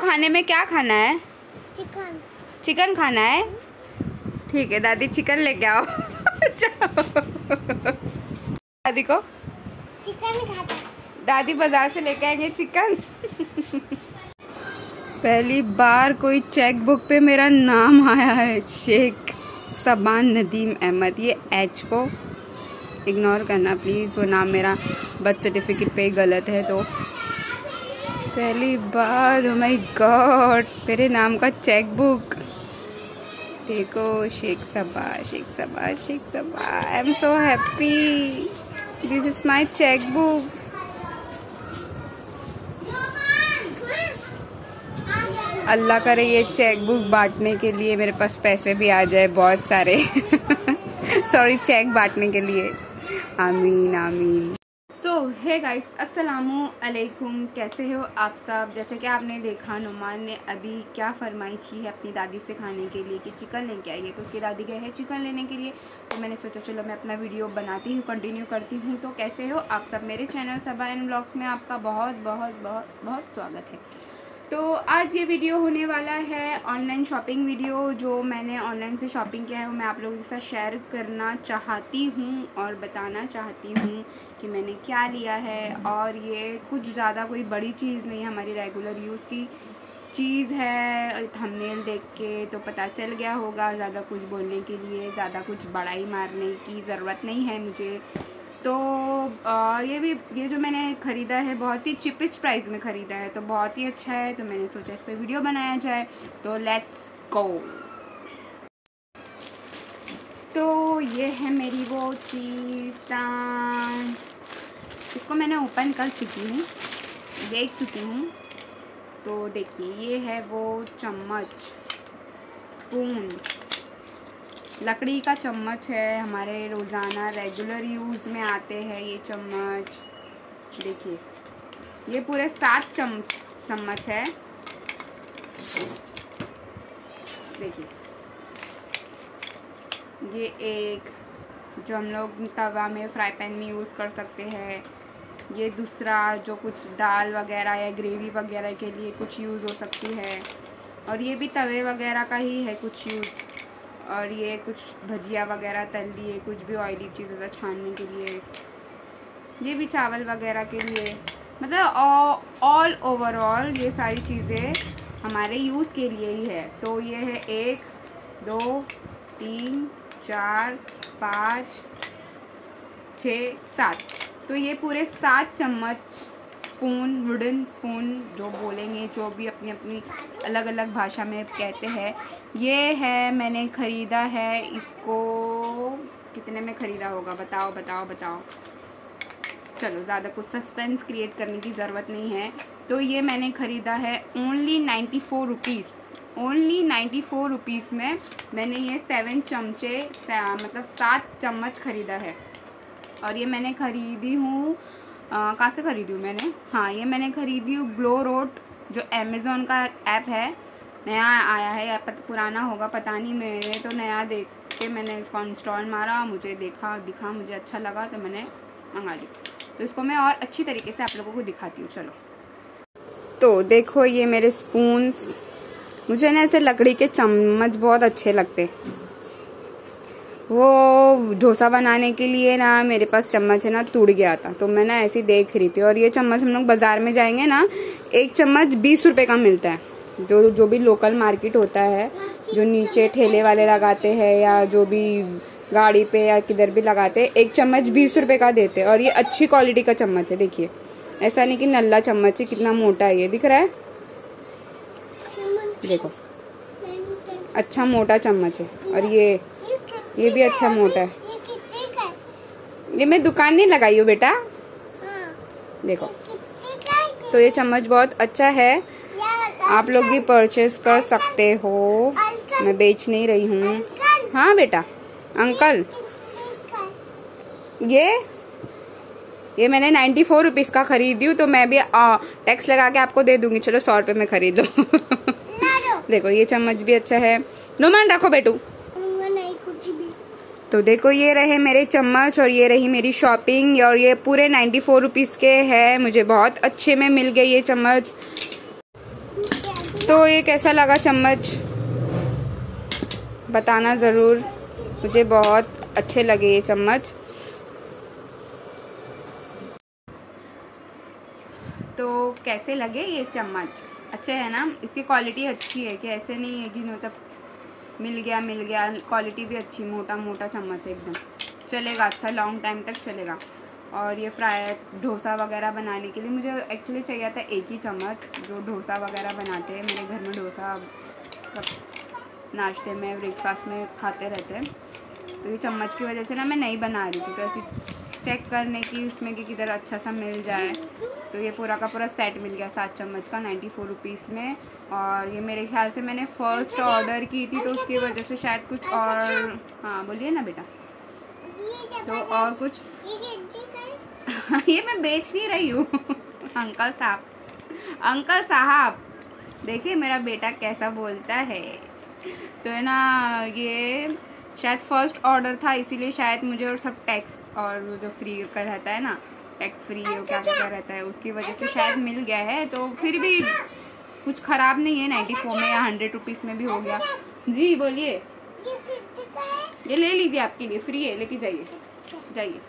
खाने में क्या खाना है? चिकन। चिकन खाना है? ठीक है दादी, चिकन लेके आओ। दादी को चिकन खाता। दादी बाजार से लेके आएंगे चिकन। पहली बार कोई चेक बुक पे मेरा नाम आया है, शेख शबान नदीम अहमद। ये एच को इग्नोर करना प्लीज, वो नाम मेरा बर्थ सर्टिफिकेट पे गलत है। तो पहली बार, ओह माय गॉड, मेरे नाम का चेक बुक देखो, Sheikh Saba, Sheikh Saba, Sheikh Saba. I am so happy, this is my cheque book. अल्लाह करे ये चेक बुक बांटने के लिए मेरे पास पैसे भी आ जाए बहुत सारे। सॉरी, चेक बांटने के लिए। आमीन आमीन। सो हे गाइस, अस्सलामु अलैकुम। कैसे हो आप सब? जैसे कि आपने देखा, नुमान ने अभी क्या फरमाइश की है अपनी दादी से खाने के लिए कि चिकन लेके आइए। तो उसकी दादी गए हैं चिकन लेने के लिए। तो मैंने सोचा चलो मैं अपना वीडियो बनाती हूँ, कंटिन्यू करती हूँ। तो कैसे हो आप सब? मेरे चैनल सबा एंड ब्लॉग्स में आपका बहुत बहुत बहुत बहुत स्वागत है। तो आज ये वीडियो होने वाला है ऑनलाइन शॉपिंग वीडियो। जो मैंने ऑनलाइन से शॉपिंग किया है वो मैं आप लोगों के साथ शेयर करना चाहती हूँ और बताना चाहती हूँ कि मैंने क्या लिया है। और ये कुछ ज़्यादा कोई बड़ी चीज़ नहीं है, हमारी रेगुलर यूज़ की चीज़ है। थंबनेल देख के तो पता चल गया होगा, ज़्यादा कुछ बोलने के लिए, ज़्यादा कुछ बड़ाई मारने की ज़रूरत नहीं है मुझे। तो ये जो मैंने ख़रीदा है बहुत ही चिपेस्ट प्राइस में ख़रीदा है, तो बहुत ही अच्छा है। तो मैंने सोचा इस पर वीडियो बनाया जाए। तो लेट्स गो। तो ये है मेरी वो चीज़, इसको मैंने ओपन कर चुकी हूँ, देख चुकी हूँ। तो देखिए, ये है वो चम्मच, स्पून, लकड़ी का चम्मच है, हमारे रोज़ाना रेगुलर यूज़ में आते हैं ये चम्मच। देखिए, ये पूरे 7 चम्मच है। देखिए, ये एक जो हम लोग तवा में, फ्राई पैन में यूज़ कर सकते हैं। ये दूसरा जो कुछ दाल वगैरह या ग्रेवी वगैरह के लिए कुछ यूज़ हो सकती है। और ये भी तवे वगैरह का ही है कुछ यूज़। और ये कुछ भजिया वगैरह तल लिए, कुछ भी ऑयली चीज़ें छानने के लिए। ये भी चावल वगैरह के लिए, मतलब ऑल ओवरऑल ये सारी चीज़ें हमारे यूज़ के लिए ही है। तो ये है 1 2 3 4 5 6 7। तो ये पूरे 7 चम्मच, स्पून, वुडन स्पून जो बोलेंगे, जो भी अपनी अपनी अलग अलग भाषा में कहते हैं, ये है। मैंने ख़रीदा है इसको, कितने में ख़रीदा होगा बताओ बताओ बताओ। चलो, ज़्यादा कुछ सस्पेंस क्रिएट करने की ज़रूरत नहीं है। तो ये मैंने ख़रीदा है ओनली 94 रुपीज़। ओनली 94 रुपीज़ में मैंने ये 7 चमचे, मतलब 7 चम्मच ख़रीदा है। और ये मैंने ख़रीदी हूँ, कहाँ से ख़रीदी हूँ मैंने? हाँ, ये मैंने ख़रीदी हूँ ग्लो रोड, जो अमेज़ॉन का ऐप है, नया आया है या पुराना होगा पता नहीं। मैंने तो नया देख के मैंने इसको इंस्टॉल मारा, मुझे दिखा मुझे अच्छा लगा तो मैंने मंगा ली। तो इसको मैं और अच्छी तरीके से आप लोगों को दिखाती हूँ। चलो, तो देखो ये मेरे स्पून्स। मुझे ना ऐसे लकड़ी के चम्मच बहुत अच्छे लगते। वो डोसा बनाने के लिए ना मेरे पास चम्मच है ना, टूट गया था, तो मैं ना ऐसी देख रही थी। और ये चम्मच हम लोग बाजार में जाएंगे ना, एक चम्मच 20 रुपए का मिलता है। जो भी लोकल मार्केट होता है, जो नीचे ठेले वाले लगाते हैं या जो भी गाड़ी पे या किधर भी लगाते हैं, एक चम्मच 20 रुपए का देते हैं। और ये अच्छी क्वालिटी का चम्मच है। देखिए, ऐसा नहीं कि नल्ला चम्मच है, कितना मोटा है ये, दिख रहा है? देखो, अच्छा मोटा चम्मच है। और ये भी अच्छा मोटा है। ये मैं दुकान नहीं लगाई हूँ बेटा। देखो, तो ये चम्मच बहुत अच्छा है, आप लोग भी परचेज कर सकते हो, मैं बेच नहीं रही हूँ। हाँ बेटा, अंकल, ये मैंने 94 रुपीज़ का खरीदी हूँ। तो मैं भी टैक्स लगा के आपको दे दूंगी। चलो, 100 रुपये में खरीद लो। देखो, ये चम्मच भी अच्छा है। नुमान रखो बेटू। तो देखो, ये रहे मेरे चम्मच और ये रही मेरी शॉपिंग। और ये पूरे 94 रुपीज़ के है, मुझे बहुत अच्छे में मिल गए ये चम्मच। तो ये कैसा लगा चम्मच बताना ज़रूर, मुझे बहुत अच्छे लगे ये चम्मच। तो कैसे लगे ये चम्मच? अच्छे है ना? इसकी क्वालिटी अच्छी है कि ऐसे नहीं है कि मतलब मिल गया, क्वालिटी भी अच्छी, मोटा मोटा चम्मच है एकदम, चलेगा अच्छा, लॉन्ग टाइम तक चलेगा। और ये फ्राई डोसा वगैरह बनाने के लिए मुझे एक्चुअली चाहिए था एक ही चम्मच, जो डोसा वगैरह बनाते हैं मेरे घर में, डोसा सब नाश्ते में ब्रेकफास्ट में खाते रहते हैं। तो ये चम्मच की वजह से ना मैं नहीं बना रही थी, तो ऐसी चेक करने की उसमें कि किधर अच्छा सा मिल जाए। तो ये पूरा का पूरा सेट मिल गया 7 चम्मच का 94 रुपीज़ में। और ये मेरे ख्याल से मैंने फ़र्स्ट ऑर्डर की थी, तो उसकी वजह से शायद कुछ और, हाँ बोलिए ना बेटा। तो और कुछ ये मैं बेच नहीं रही हूँ अंकल साहब देखिए मेरा बेटा कैसा बोलता है। तो है ना, ये शायद फ़र्स्ट ऑर्डर था, इसीलिए शायद मुझे और सब टैक्स और जो फ्री का रहता है ना, टैक्स फ्री है क्या रहता है, उसकी वजह से शायद मिल गया है। तो फिर भी कुछ ख़राब नहीं है, 94 में या 100 रुपीज़ में भी हो गया। जी बोलिए। ये ले लीजिए, आपके लिए फ्री है, लेके जाइए।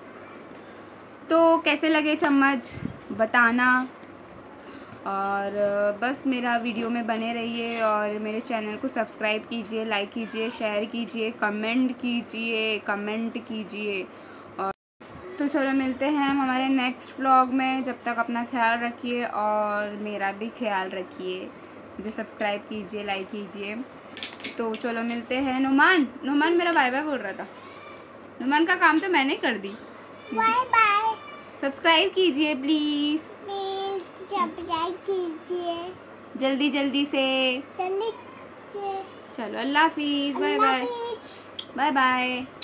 तो कैसे लगे चम्मच बताना, और बस मेरा वीडियो में बने रहिए और मेरे चैनल को सब्सक्राइब कीजिए, लाइक कीजिए, शेयर कीजिए, कमेंट कीजिए। और तो चलो मिलते हैं हम हमारे नेक्स्ट व्लॉग में। जब तक अपना ख्याल रखिए और मेरा भी ख्याल रखिए, मुझे सब्सक्राइब कीजिए, लाइक कीजिए। तो चलो मिलते हैं। नुमान मेरा बाय बाय बोल रहा था। नुमान का काम तो मैंने कर दी। Bye bye. सब्सक्राइब कीजिए प्लीज़, सब्सक्राइब कीजिए जल्दी से। चलो अल्लाह हाफिज़, बाय बाय।